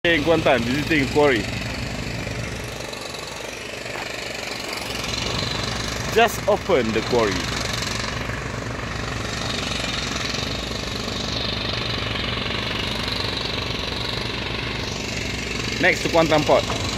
In Kuantan, visiting quarry. Just open the quarry. Next to Kuantan Port.